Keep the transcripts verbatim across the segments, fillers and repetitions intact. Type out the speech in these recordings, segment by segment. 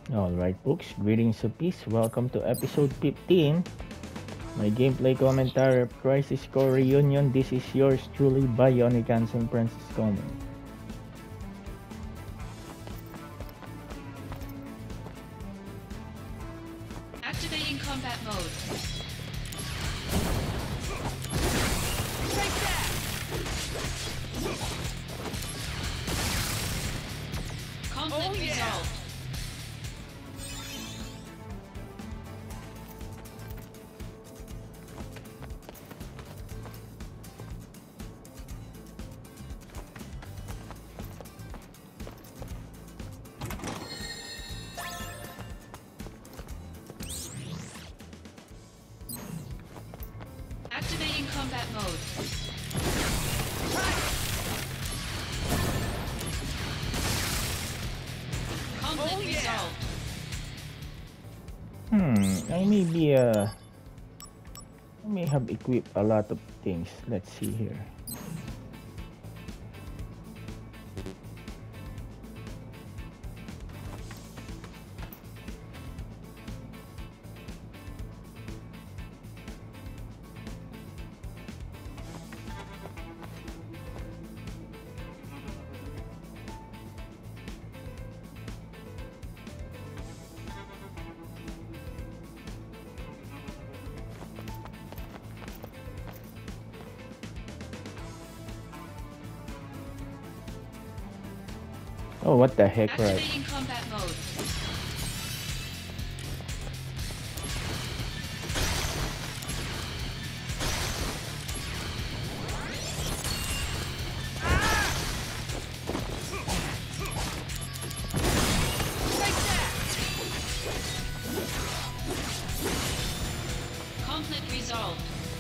Alright folks, greetings of peace. Welcome to episode fifteen. My gameplay commentary of Crisis Core Reunion. This is yours truly, Bionic Hanson Francis Coleman. Activating combat mode. Conflict Oh, yeah. resolved. Activating combat mode. Conflict Oh, yeah. resolved. Hmm, I may be uh I may have equipped a lot of things. Let's see here. Oh, what the heck, right? Activating combat mode. Conflict resolved.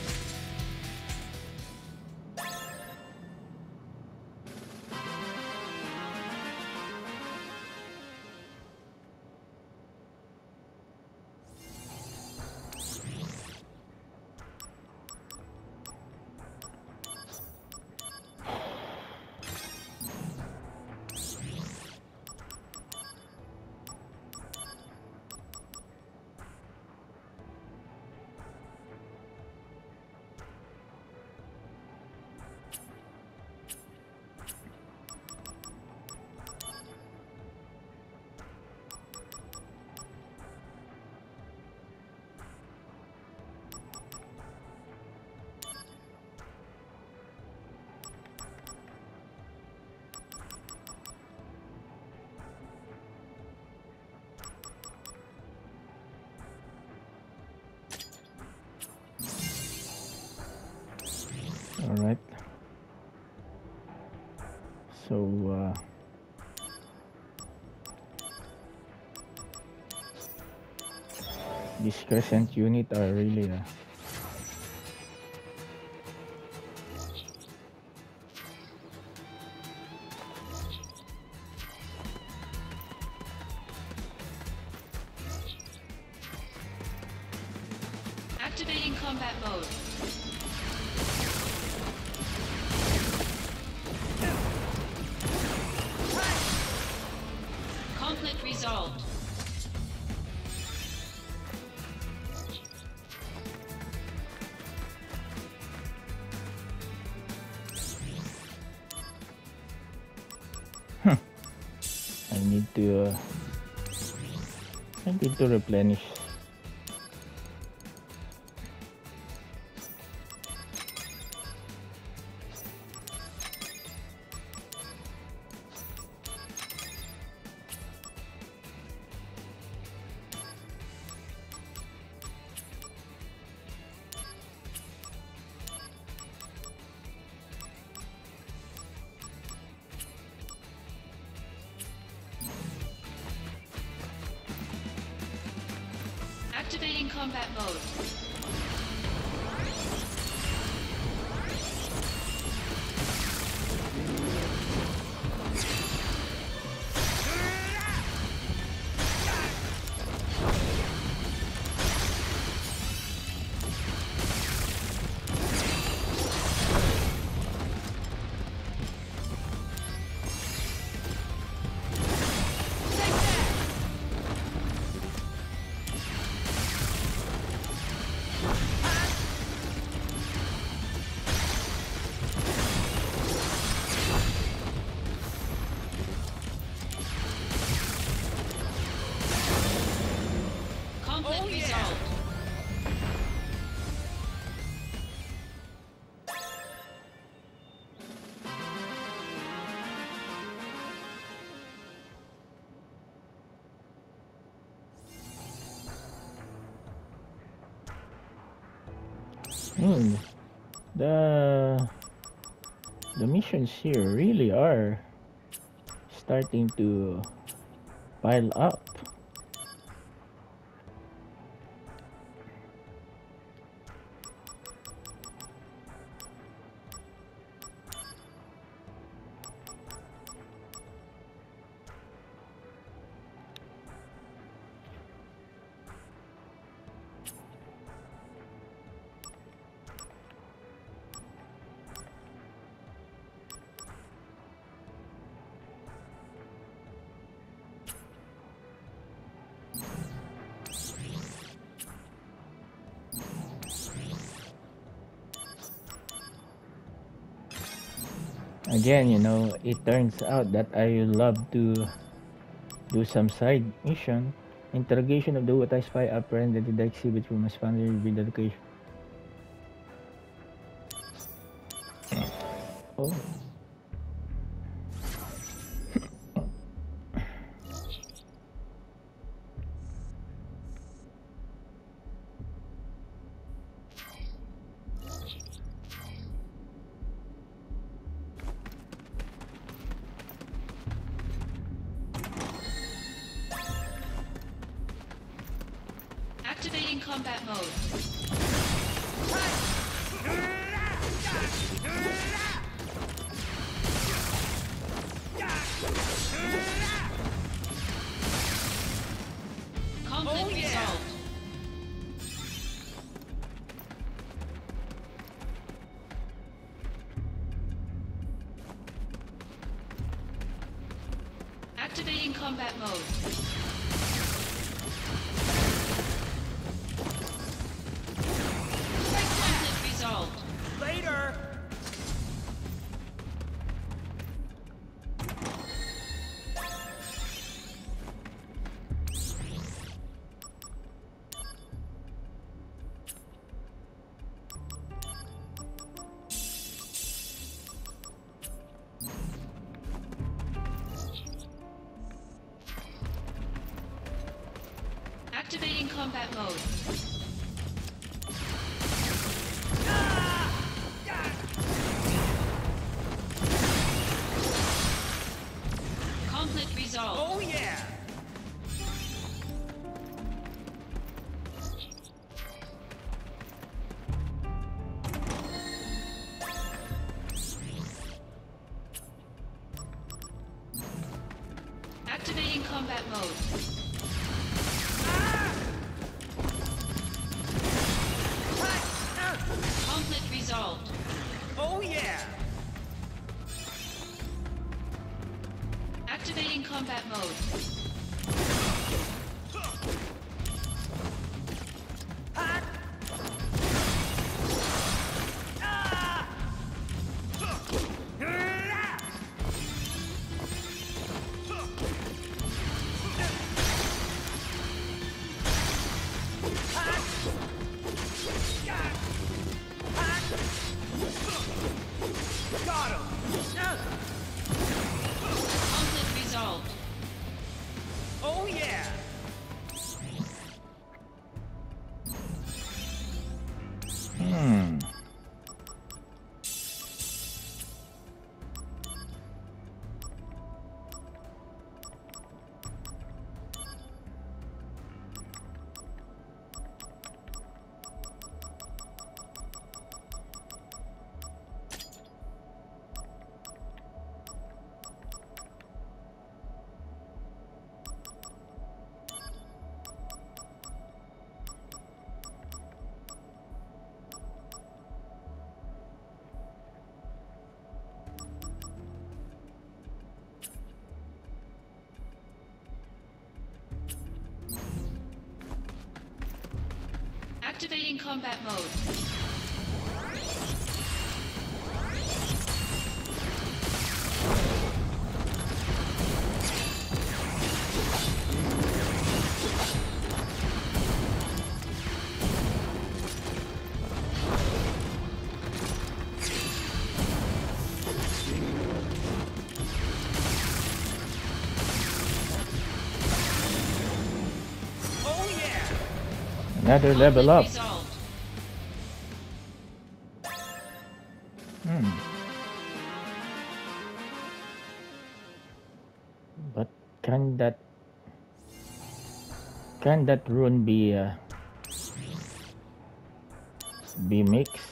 All right. So uh this crescent unit are really uh, Activating combat mode. Conflict resolved. I need to uh, I need to replenish. Activating combat mode. Hmm. The the missions here really are starting to pile up. Again, you know, it turns out that I love to do some side mission. Interrogation of the Wutai spy apprehended in the exhibit room as found in the location. Oh. Activating combat mode. Conflict Oh, yeah. resolved. Activating combat mode. Conflict resolved. Later. Activating combat mode. Conflict resolved. Oh yeah. Activating combat mode. Conflict resolved. Oh yeah. Activating combat mode. Got him. Conflict resolved. Oh yeah. Hmm. Activating combat mode. Oh yeah. Another level up. Conflict resolved. can that can that rune be uh, be mixed?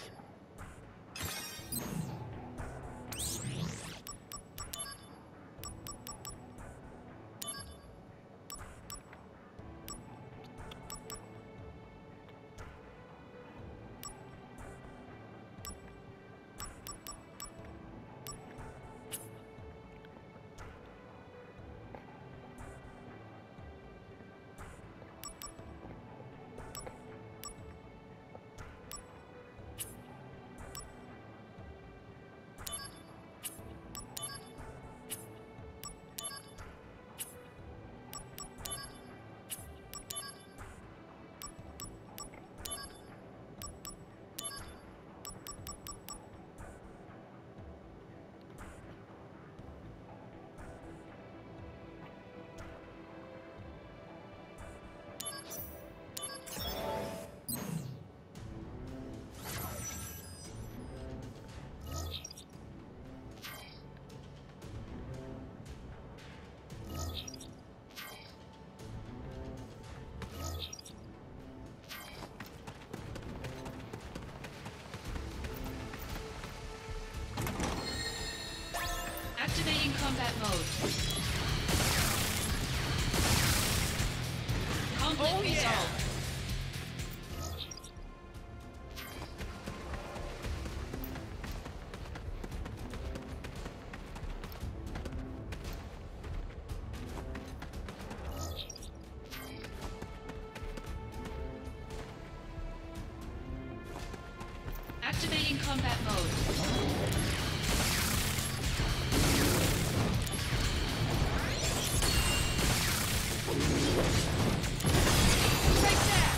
Activating combat mode. Conflict Oh, yeah. resolved. Activating combat mode. Take that!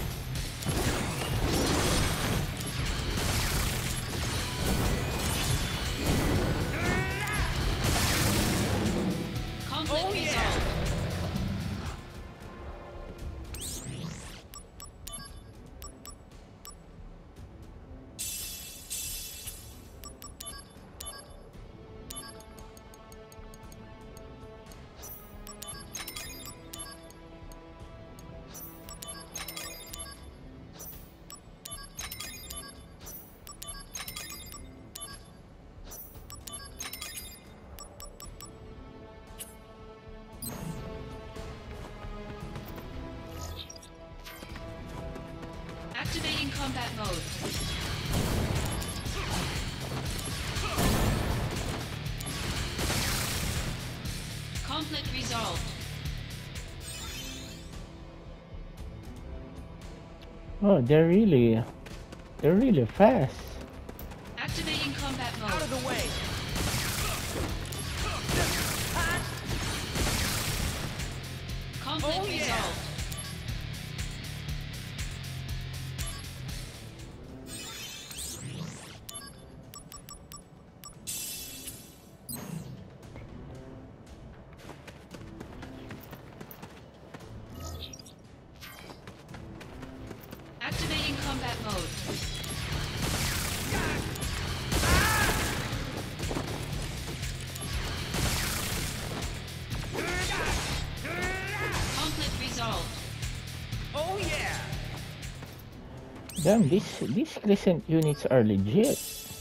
Conflict Oh, yeah. resolved. Activating combat mode. Conflict resolved. Oh, they're really, they're really fast. Activating combat Out of mode. the way! Conflict Oh, yeah. resolved. Activating combat mode. Conflict resolved. Oh yeah! Damn, these these crescent units are legit.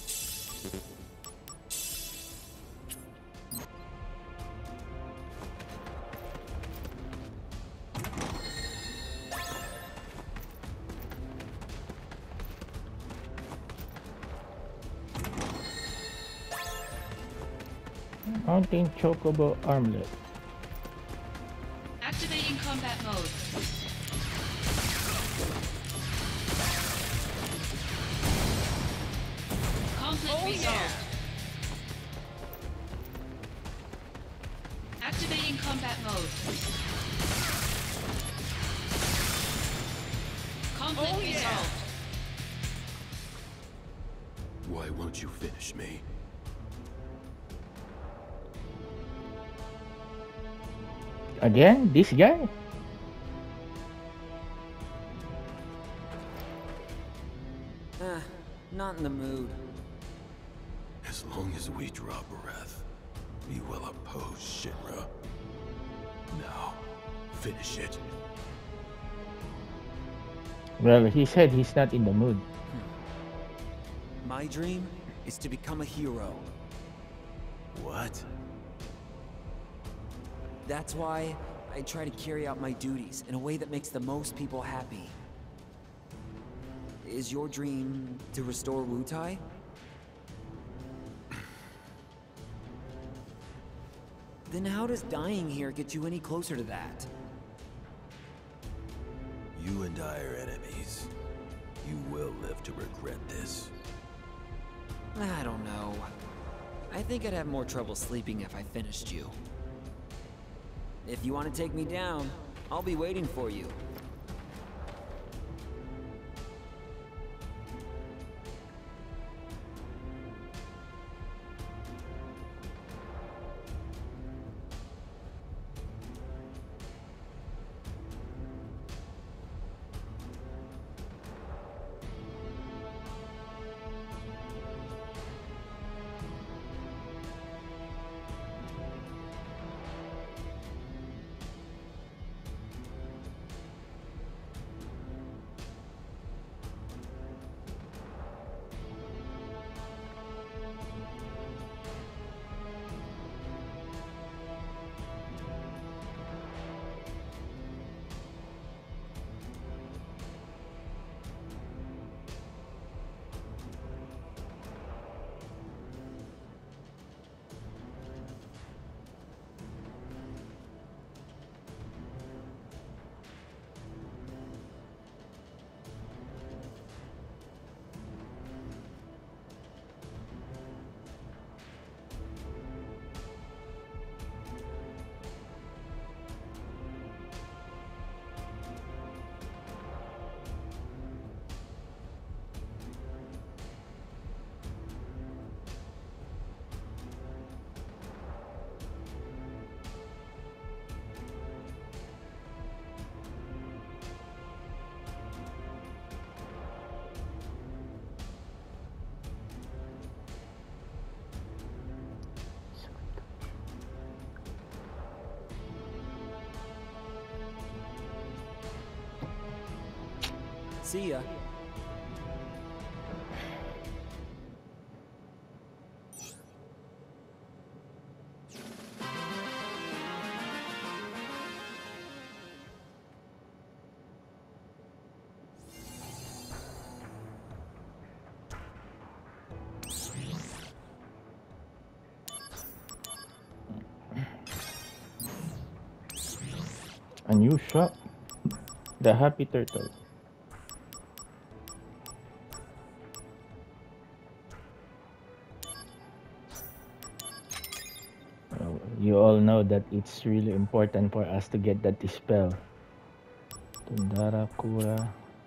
Mountain Chocobo Armlet. Activating combat mode. Conflict Oh, resolved. yeah. Activating combat mode. Conflict Oh, yeah. resolved. Why won't you finish me? Again, this guy? Ah, not in the mood. As long as we draw breath, we will oppose Shinra. Now, finish it. Well, he said he's not in the mood. My dream is to become a hero. What? That's why I try to carry out my duties in a way that makes the most people happy. Is your dream to restore Wutai? Then how does dying here get you any closer to that? You and I are enemies. You will live to regret this. I don't know. I think I'd have more trouble sleeping if I finished you. If you want to take me down, I'll be waiting for you. See ya. A new shop. The Happy Turtle. You all know that it's really important for us to get that spell. Tundara Kura.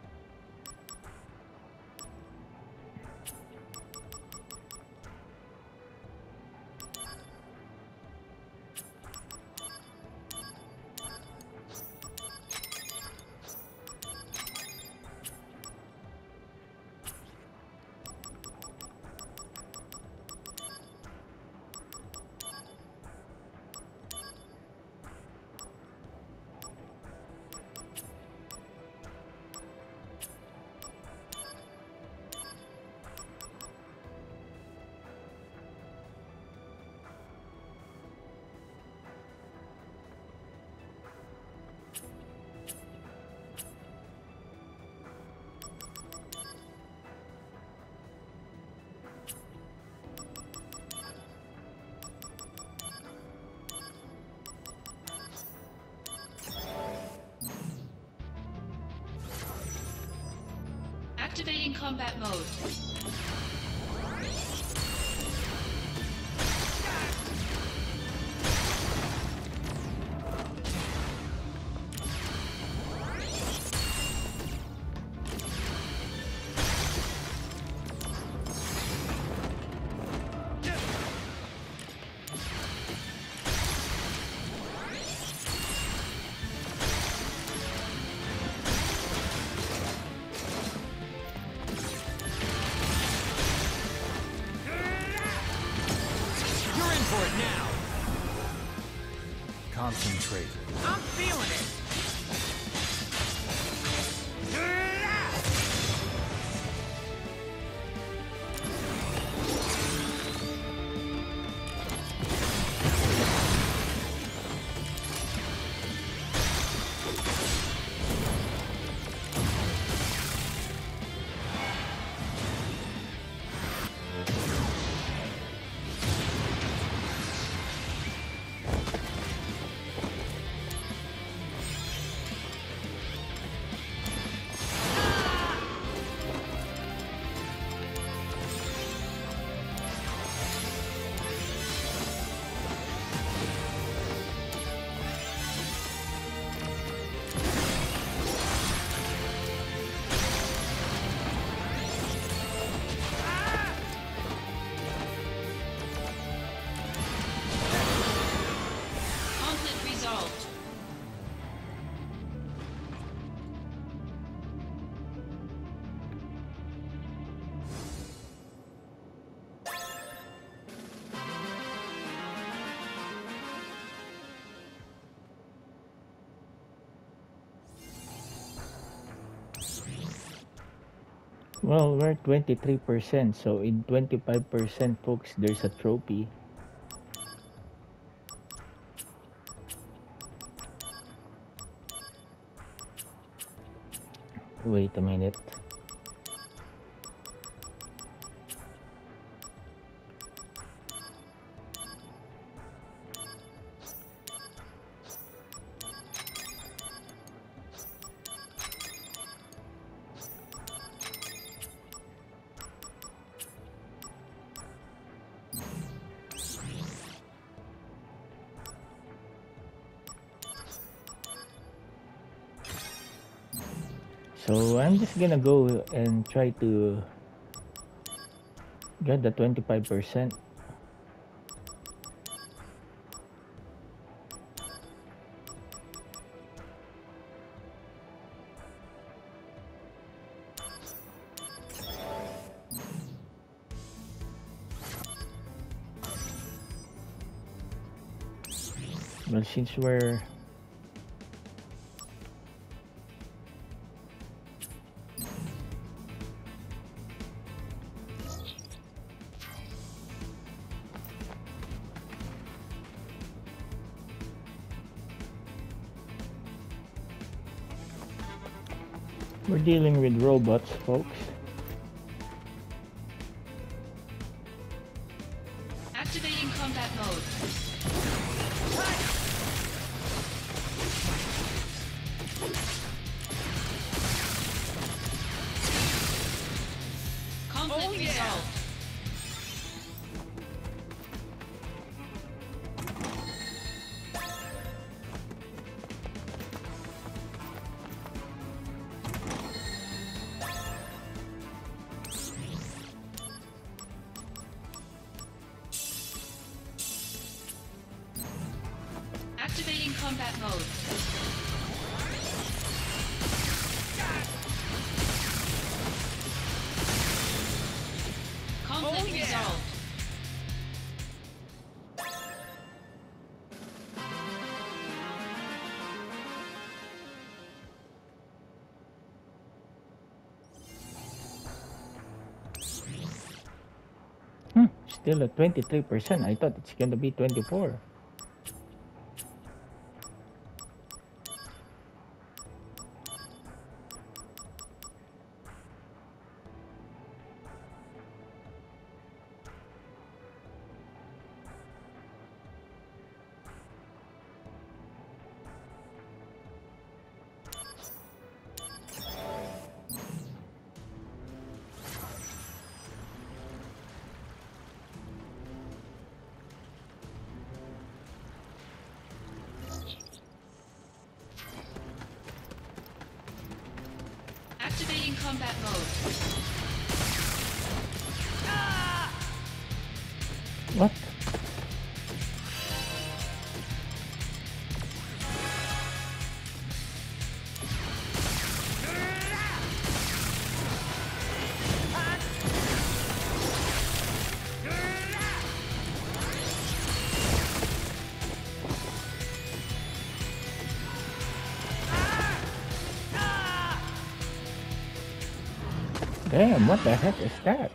Activating combat mode. I'm feeling it. Conflict resolved. Well, we're twenty-three percent, so in twenty-five percent, folks, there's a trophy. Wait a minute. So I'm just gonna go and try to get the twenty-five percent. Well, since we're we're dealing with robots, folks. Activating combat mode. Conflict Oh, yeah. resolved. Activating combat mode. Conflict Oh, yeah. resolved. Hmm, still at twenty-three percent. I thought it's gonna be twenty-four. Activating combat mode. What? Damn, what the heck is that?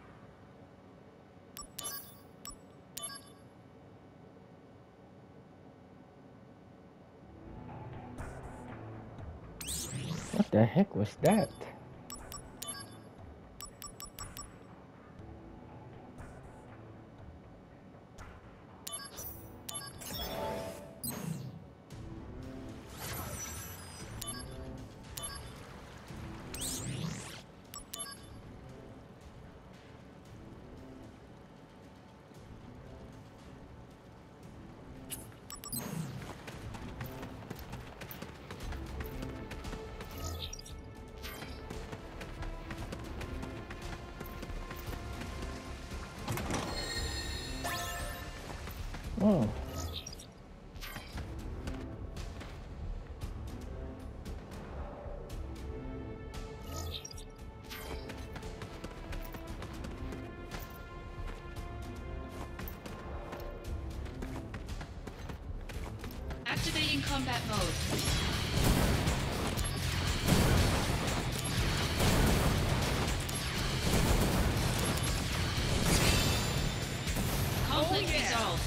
What the heck was that? Oh. Activating combat mode. Conflict yeah. resolved.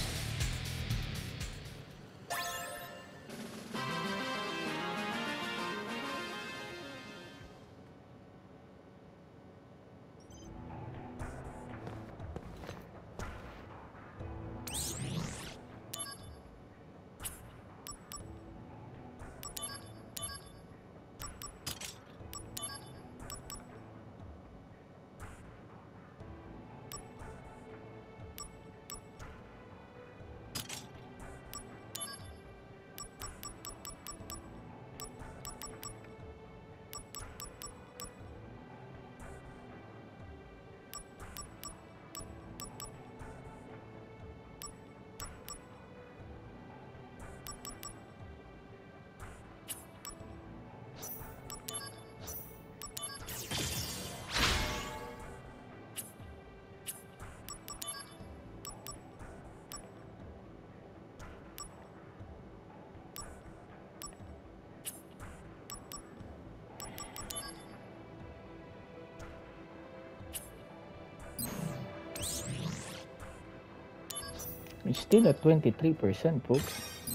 It's still at twenty-three percent, folks.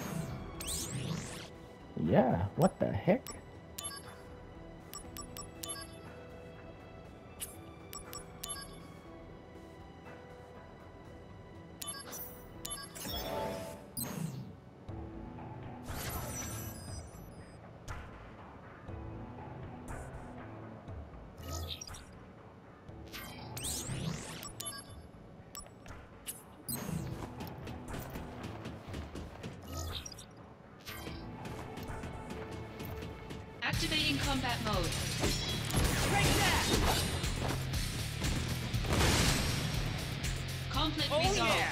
Yeah, what the heck? Activating combat mode. Break that! Conflict Oh resolved. yeah!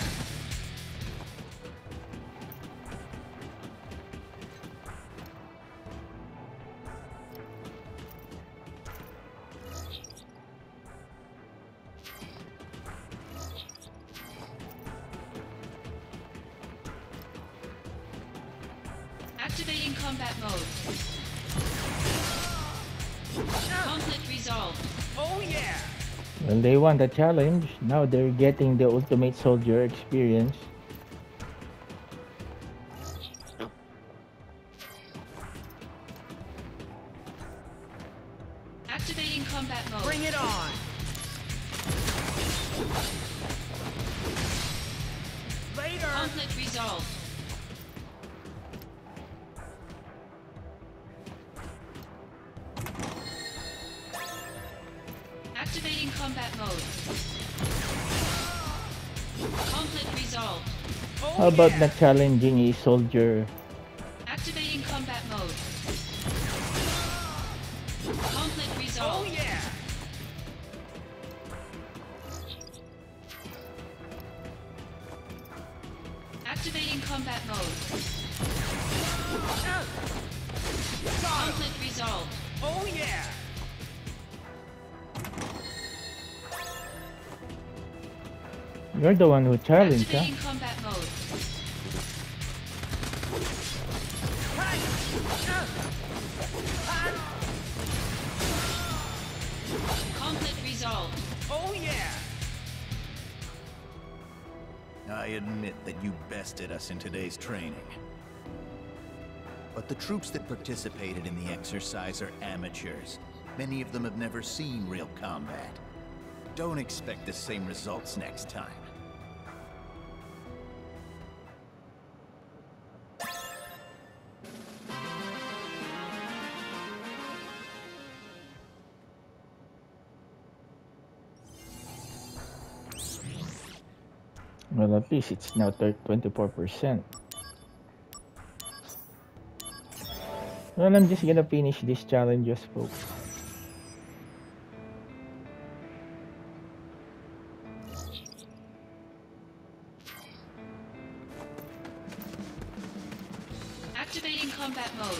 Activating combat mode. Conflict resolved. Oh yeah! Well, they won the challenge. Now they're getting the Ultimate Soldier experience. Activating combat mode. Bring it on! Later! Conflict resolved. Activating combat mode. Conflict resolved. Oh How about yeah! not challenging a soldier? Activating combat mode. Conflict Oh resolved. yeah! Activating combat mode. Got him! Conflict resolved. Oh yeah! You're the one who challenged, huh? Activating combat mode. Conflict resolved. Oh yeah! I admit that you bested us in today's training. But the troops that participated in the exercise are amateurs. Many of them have never seen real combat. Don't expect the same results next time. Well, at least it's now twenty-four percent. Well, I'm just gonna finish these challenges, folks. Activating combat mode.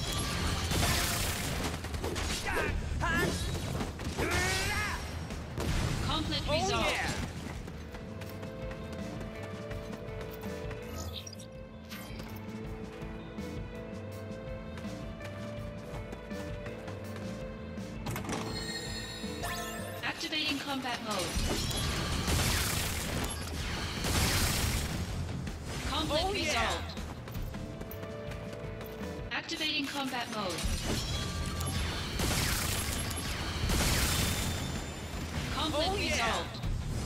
Conflict Oh resolved. yeah! Activating combat mode. Conflict Oh, yeah. resolved. Activating combat mode. Conflict Oh, yeah. resolved.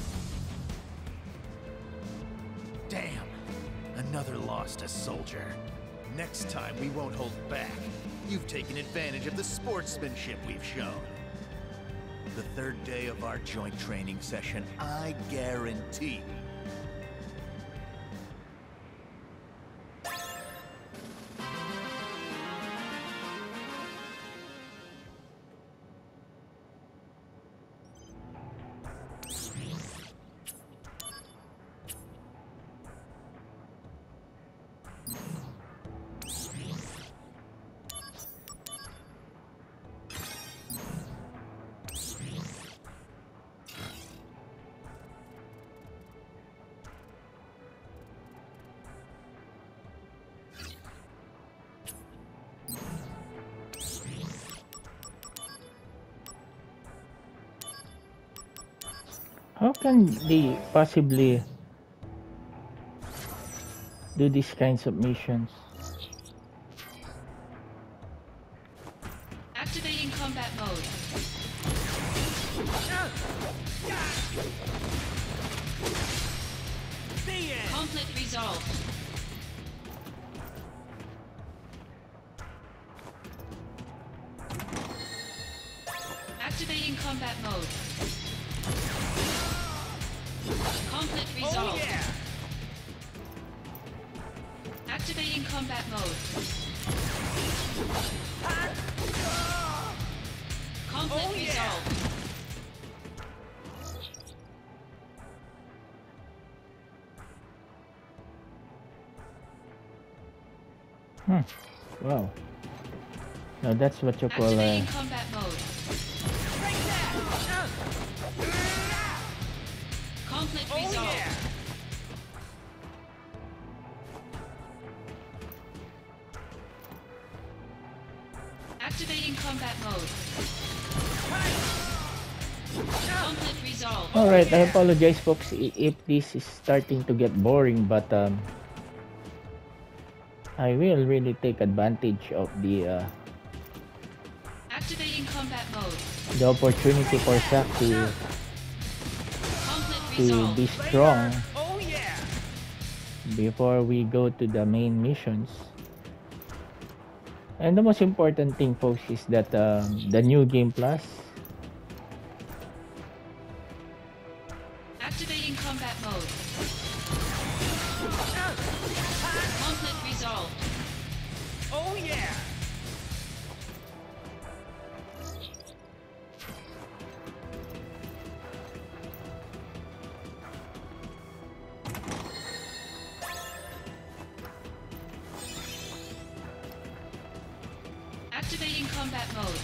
Damn! Another lost a soldier. Next time we won't hold back. You've taken advantage of the sportsmanship we've shown. The third day of our joint training session, I guarantee. How can they possibly do these kinds of missions? Activating combat mode. The end! Conflict resolved. Activating combat mode. Conflict Oh resolved. yeah! Activating combat mode. Conflict Oh, yeah. resolved. Hmm. Wow. Now that's what you call Activating uh, combat mode. Break that! Conflict Oh resolved. yeah! Activating combat mode. Conflict resolved. Alright, I yeah. apologize folks i- if this is starting to get boring, but um, I will really take advantage of the uh, Activating combat mode. the opportunity for Zack to, Conflict to resolved. be strong Oh yeah! before we go to the main missions. And the most important thing, folks, is that um, the new Game Plus, Activating combat mode. Conflict resolved. Oh yeah! Activating combat mode.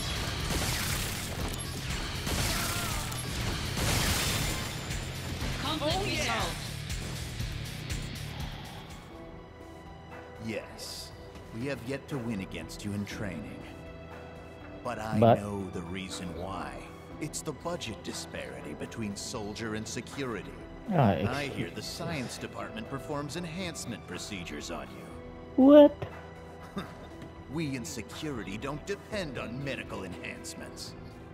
Conflict Oh, yeah. resolved. Yes, we have yet to win against you in training. But I But- know the reason why. It's the budget disparity between soldier and security. Ah, I ex- hear the science department performs enhancement procedures on you. What? We in security don't depend on medical enhancements.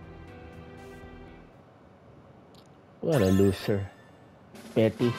What a loser. Petty.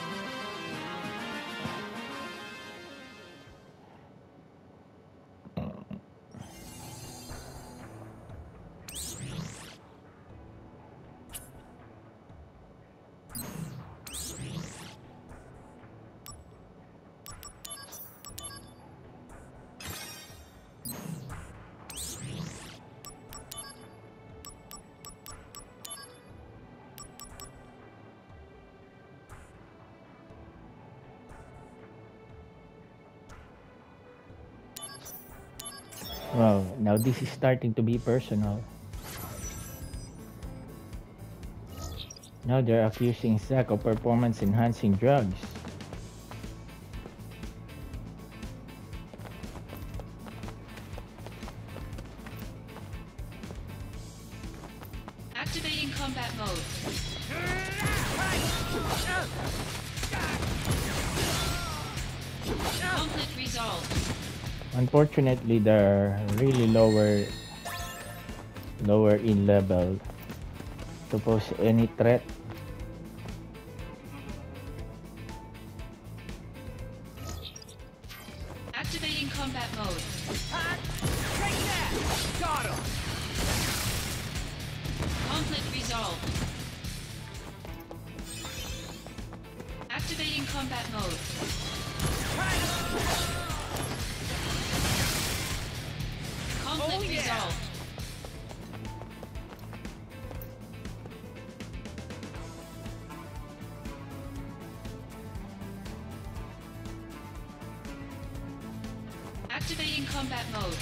Wow, now this is starting to be personal. Now they're accusing Zack of performance enhancing drugs. Activating combat mode. Conflict resolved. Unfortunately, they're really lower lower in level to pose any threat. Activating combat mode. Take that! Got him! Conflict resolved. Activating combat mode. Conflict Oh, yeah. resolved. Activating combat mode.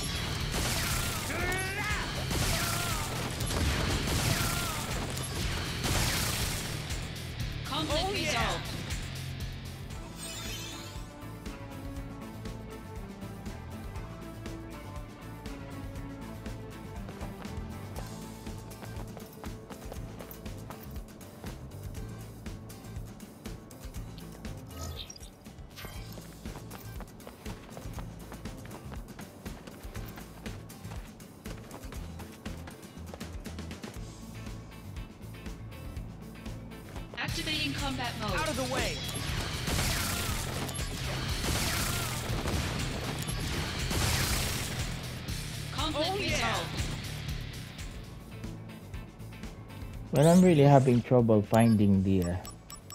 Conflict Oh, yeah. resolved. Activating combat mode. Out of the way! Conflict Oh, yeah. resolved. Well, I'm really having trouble finding the uh,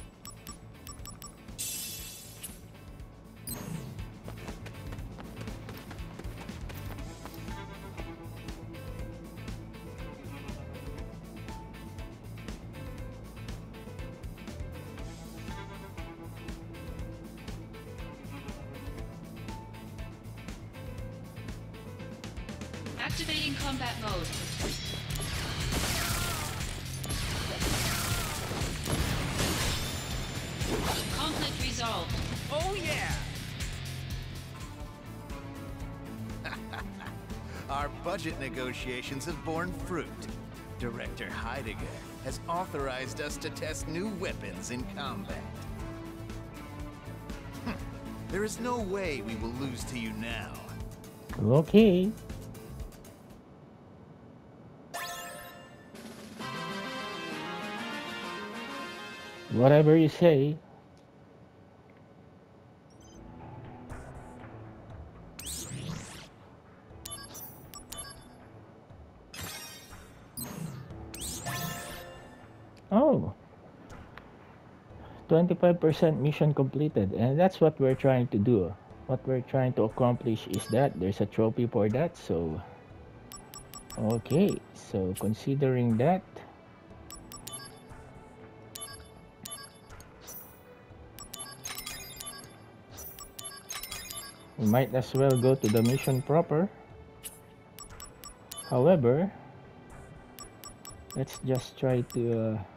Activating combat mode. Conflict resolved. Oh yeah! Our budget negotiations have borne fruit. Director Heidegger has authorized us to test new weapons in combat. Hm. There is no way we will lose to you now. okay. Whatever you say. Oh. twenty-five percent mission completed, and that's what we're trying to do. What we're trying to accomplish is that there's a trophy for that, so okay, so considering that, we might as well go to the mission proper. However, let's just try to uh,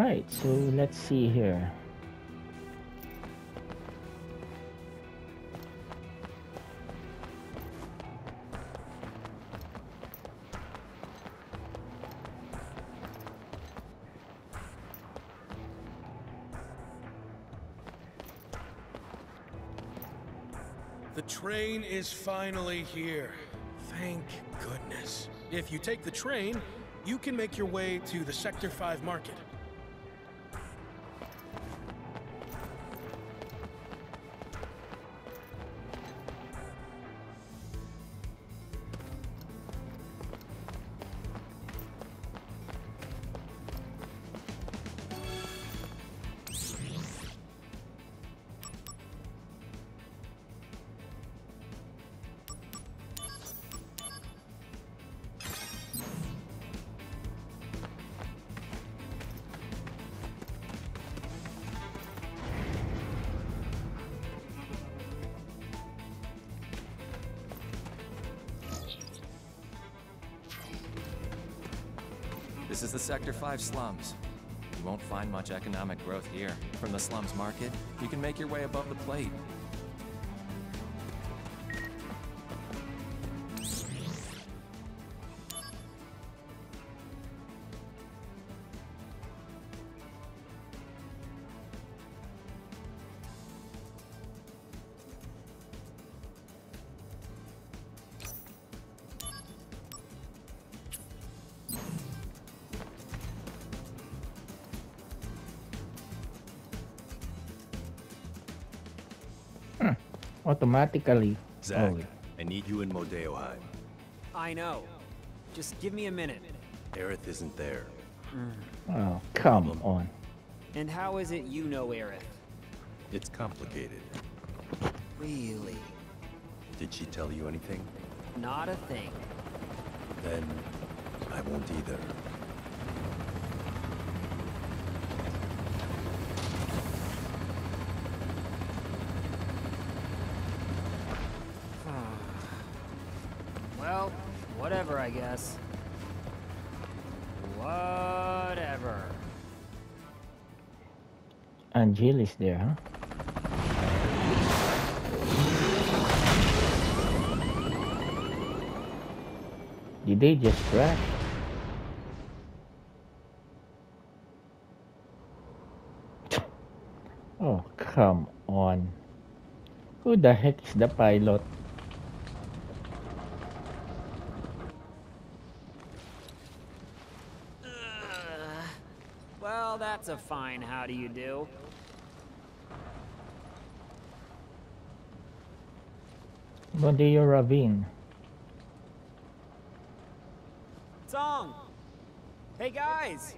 Alright, so let's see here. The train is finally here. Thank goodness. If you take the train, you can make your way to the Sector five market. This is the Sector five slums. You won't find much economic growth here. From the slums market, you can make your way above the plate. Automatically. Zach, Oh, I need you in Modeoheim. I know. Just give me a minute. Aerith isn't there. oh, come on. And how is it you know Aerith? It's complicated. Really? Did she tell you anything? Not a thing. Then I won't either. Well, whatever, I guess. Whatever. Angel is there, huh? Did they just crash? Oh, come on. Who the heck is the pilot? Ugh. Well, that's a fine how do you do. Mondeo Ravine. Song! Hey guys!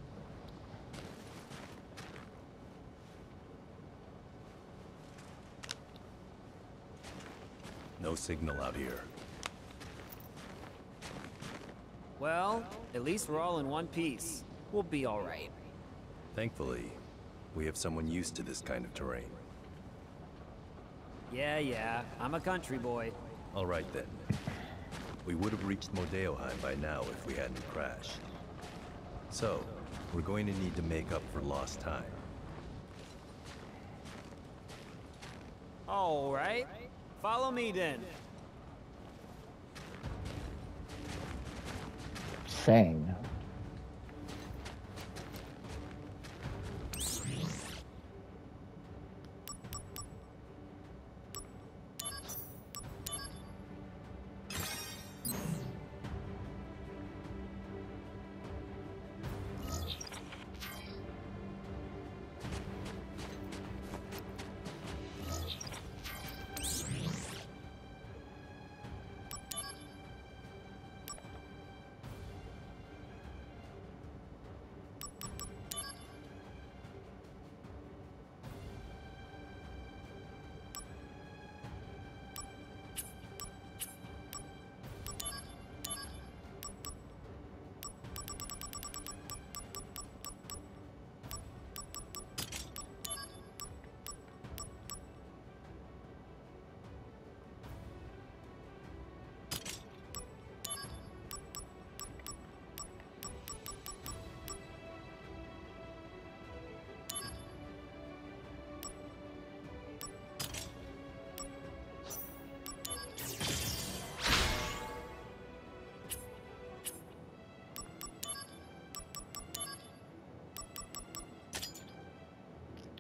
No signal out here. Well, at least we're all in one piece. We'll be alright. Thankfully, we have someone used to this kind of terrain. Yeah, yeah, I'm a country boy. All right then. We would have reached Modeoheim by now if we hadn't crashed. So, we're going to need to make up for lost time. Alright. Follow me then. Sang.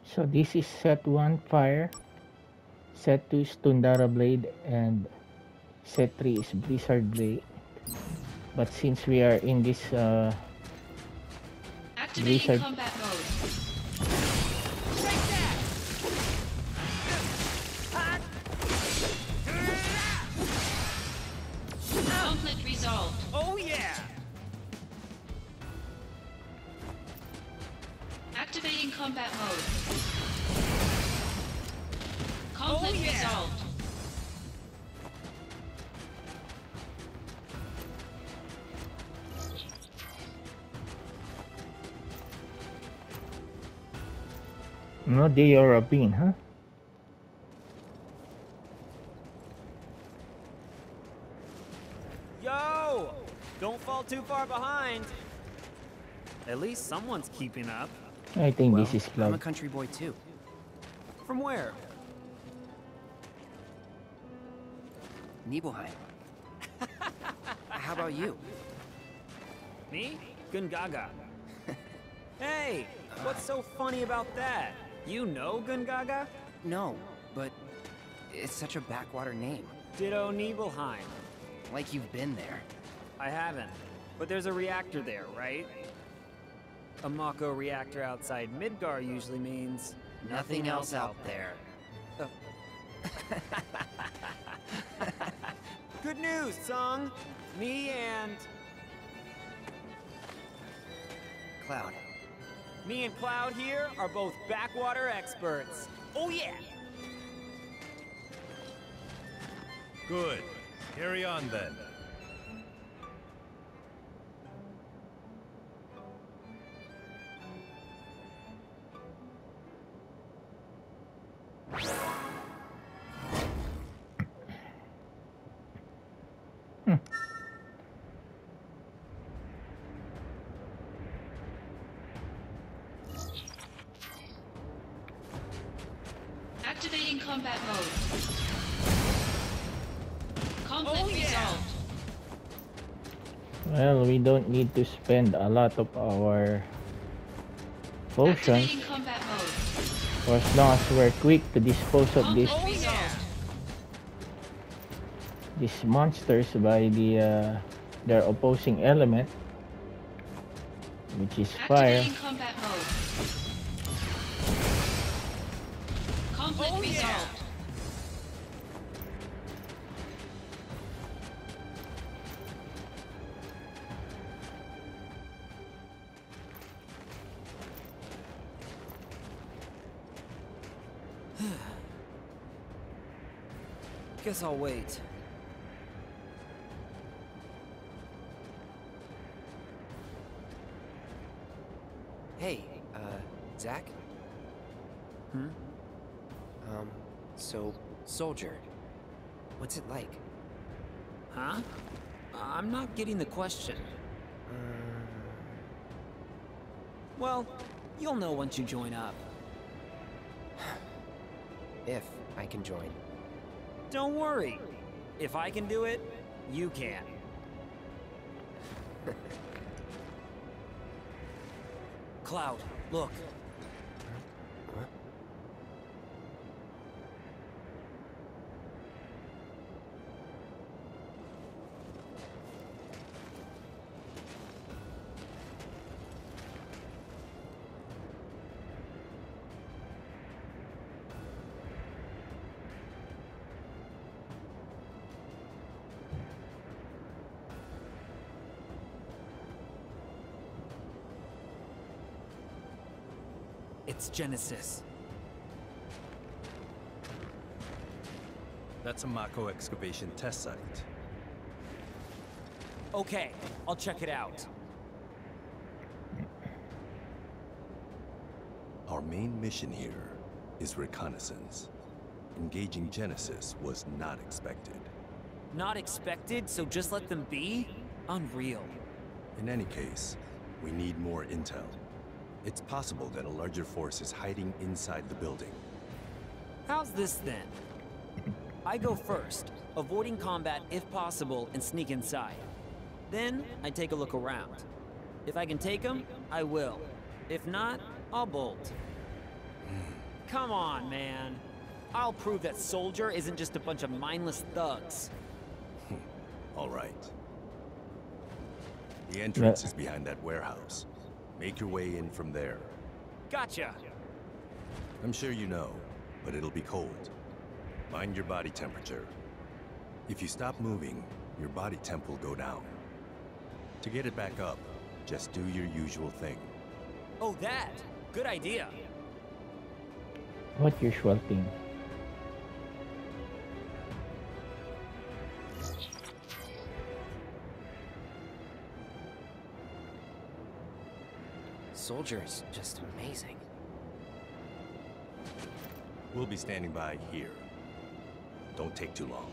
So this is set one fire, set two is Tundara Blade, and set three is Blizzard Blade. But since we are in this uh, Activating Blizzard, combat mode. Take that! Hot! Conflict resolved. Oh yeah! Activating combat mode. Conflict Oh, yeah. resolved. no, they are a bean, huh? Yo! Don't fall too far behind. At least someone's keeping up. I think Well, this is I'm a Cloud. country boy too. From where? Nibelheim. How about you? Me? Gungaga. Hey! What's so funny about that? You know Gungaga? No, but it's such a backwater name. Ditto Nibelheim. Like you've been there. I haven't. But there's a reactor there, right? A Mako reactor outside Midgar usually means Nothing else out there. Good news, Sung! Me and... Cloud. Me and Cloud here are both backwater experts. Oh yeah! Good. Carry on then. Activating combat mode. Conflict Oh, yeah. resolved. Well, we don't need to spend a lot of our potions, Activating combat mode. for as long as we're quick to dispose of these Conflict resolved. these monsters by the uh, their opposing element, which is fire. Activating combat mode. Conflict Oh, yeah. resolved. Guess I'll wait. Hey, uh, Zach? Hmm? Um, so, Soldier. What's it like? Huh? I'm not getting the question. Um, Well, you'll know once you join up. if I can join. Don't worry. If I can do it, you can. Cloud, look. Huh? It's Genesis. That's a Mako excavation test site. Okay, I'll check it out. Our main mission here is reconnaissance. Engaging Genesis was not expected. Not expected, so just let them be? Unreal. In any case, we need more intel. It's possible that a larger force is hiding inside the building. How's this then? I go first, avoiding combat if possible and sneak inside. Then, I take a look around. If I can take them, I will. If not, I'll bolt. Hmm. Come on, man. I'll prove that Soldier isn't just a bunch of mindless thugs. All right. The entrance is behind that warehouse. Make your way in from there. Gotcha. I'm sure you know, but it'll be cold. Mind your body temperature. If you stop moving, your body temp will go down. To get it back up, just do your usual thing. Oh, that. Good idea. What usual thing? Soldier is just amazing. We'll be standing by here. Don't take too long.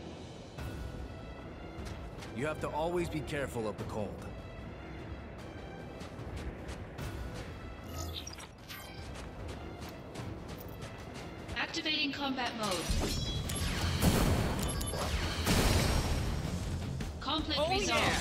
You have to always be careful of the cold. Activating combat mode. Conflict Oh, resolved. yeah.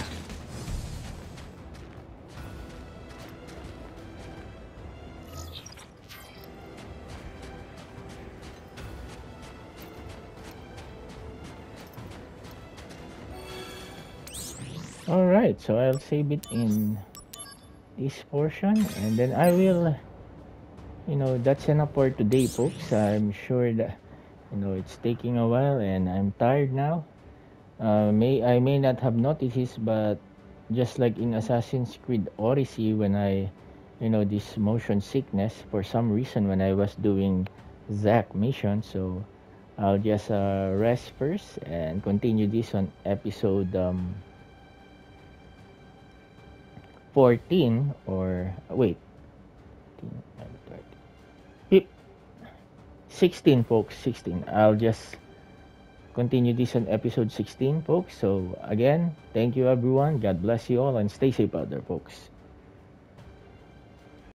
Alright, so I'll save it in this portion and then I will, you know, that's enough for today, folks. I'm sure that, you know, it's taking a while and I'm tired now. Uh, may I may not have noticed this, but just like in Assassin's Creed Odyssey, when I, you know, this motion sickness for some reason when I was doing Zack mission, so I'll just uh, rest first and continue this on episode um, fourteen or wait, sixteen, folks. sixteen. I'll just continue this on episode sixteen, folks. So again, thank you everyone. God bless you all and stay safe out there, folks.